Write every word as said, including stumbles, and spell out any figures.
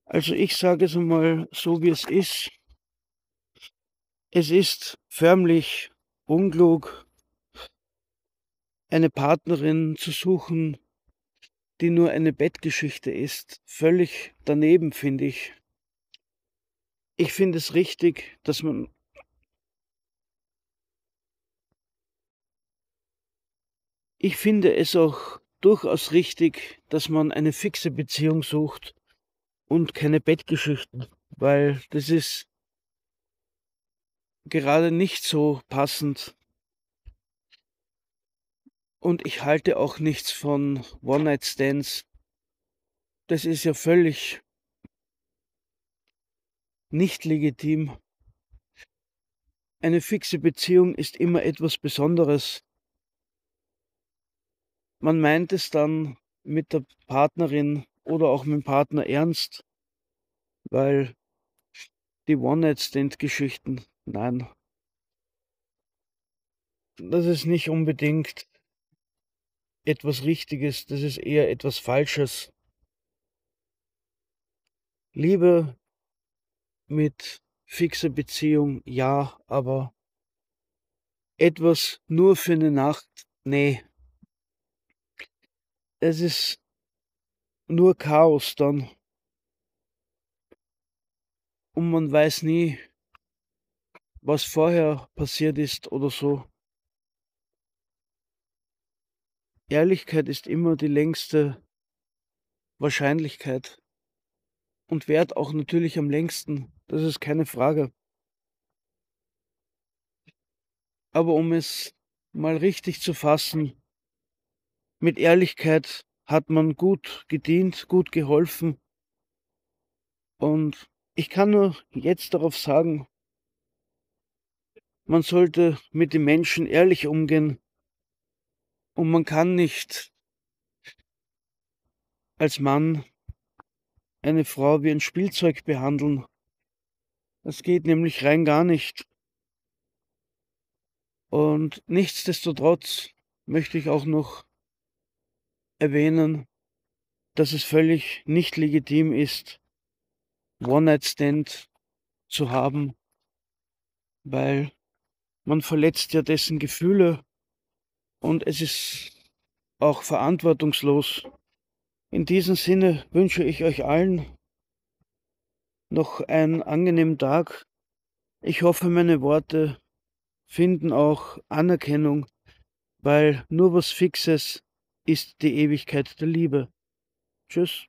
Also, ich sage es einmal so, wie es ist. Es ist förmlich unklug eine Partnerin zu suchen, die nur eine Bettgeschichte ist. Völlig daneben, finde ich. Ich finde es richtig, dass man Ich finde es auch durchaus richtig, dass man eine fixe Beziehung sucht und keine Bettgeschichten, weil das ist gerade nicht so passend. Und ich halte auch nichts von One-Night-Stands. Das ist ja völlig nicht legitim. Eine fixe Beziehung ist immer etwas Besonderes. Man meint es dann mit der Partnerin oder auch mit'm Partner ernst, weil die One-Night-Stand-Geschichten, nein. Das ist nicht unbedingt etwas Richtiges, das ist eher etwas Falsches. Liebe mit fixer Beziehung, ja, aber etwas nur für 'ne Nacht, ne. Es ist nur Chaos dann. Und man weiß nie was vorher passiert ist oder so. Ehrlichkeit ist immer die längste Wahrscheinlichkeit. Und währt auch natürlich am längsten, das ist keine Frage. Aber um es mal richtig zu fassen mit Ehrlichkeit hat man gut gedient, gut geholfen. Und ich kann nur jetzt darauf sagen man sollte mit den Menschen ehrlich umgehen. Und man kann nicht als Mann eine Frau wie ein Spielzeug behandeln. Das geht nämlich rein gar nicht. Und nichtsdestotrotz möchte ich auch noch erwähnen, dass es völlig nicht legitim ist, One-Night-Stand zu haben weil man verletzt ja dessen Gefühle und es ist auch verantwortungslos. In diesem Sinne wünsche ich euch allen noch einen angenehmen Tag. Ich hoffe, meine Worte finden auch Anerkennung, weil nur was Fixes ist die Ewigkeit der Liebe. Tschüss.